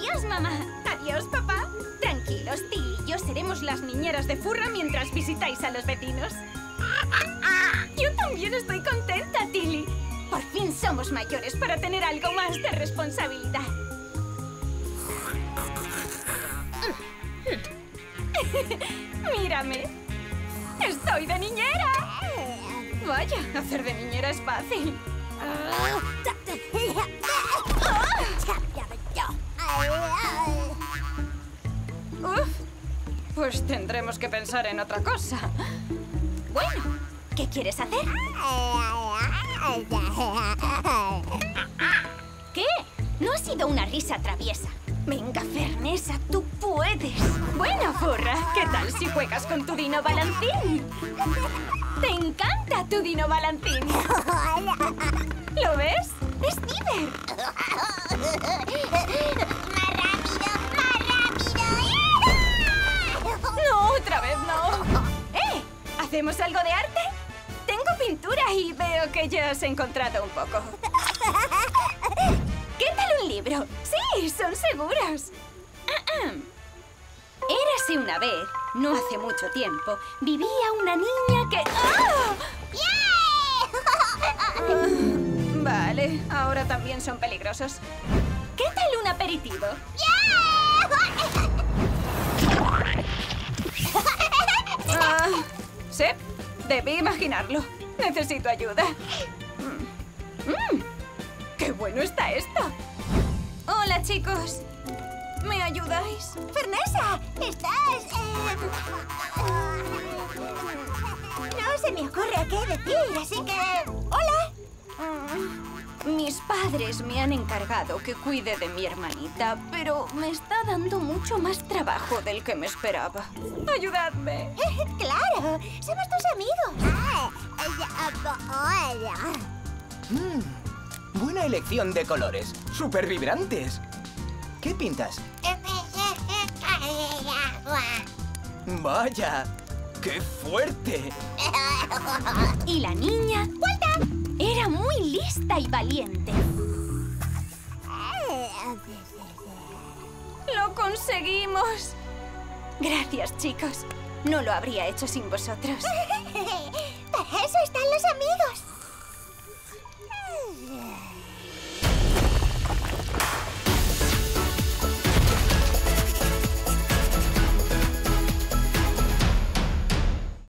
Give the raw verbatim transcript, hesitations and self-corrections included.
Adiós, mamá. Adiós, papá. Tranquilos, Tilly y yo seremos las niñeras de Furra mientras visitáis a los vecinos. Yo también estoy contenta, Tilly. Por fin somos mayores para tener algo más de responsabilidad. Mírame. Estoy de niñera. Vaya, hacer de niñera es fácil. Uf, pues tendremos que pensar en otra cosa. Bueno, ¿qué quieres hacer? ¿Qué? No ha sido una risa traviesa. Venga, Fernesa, tú puedes. Bueno, Furra, ¿qué tal si juegas con tu dino balancín? ¡Te encanta tu dino balancín! ¿Lo ves? ¡Es Diver! ¡Más rápido, más rápido! ¡No, otra vez no! ¡Eh! ¿Hacemos algo de arte? Tengo pintura y veo que ya has encontrado un poco. ¿Qué tal un libro? Sí, son seguros. Érase una vez, no hace mucho tiempo, vivía una niña que... ¡Ah! ¡Yeah! Vale, ahora también son peligrosos. ¿Qué tal un aperitivo? Ah, sí, debí imaginarlo. Necesito ayuda. Mm. Mm, ¡Qué bueno está esto! Hola, chicos. ¿Me ayudáis? Fernesa, estás... Eh... No se me ocurre qué decir, así que... ¡Hola! Mm, mis padres me han encargado que cuide de mi hermanita, pero me está dando mucho más trabajo del que me esperaba. ¡Ayudadme! ¡Claro! ¡Somos tus amigos! Mm, buena elección de colores. ¡Súper vibrantes! ¿Qué pintas? ¡Vaya! ¡Qué fuerte! Y la niña... ¡Vuelta! Era muy lista y valiente. ¡Lo conseguimos! Gracias, chicos. No lo habría hecho sin vosotros.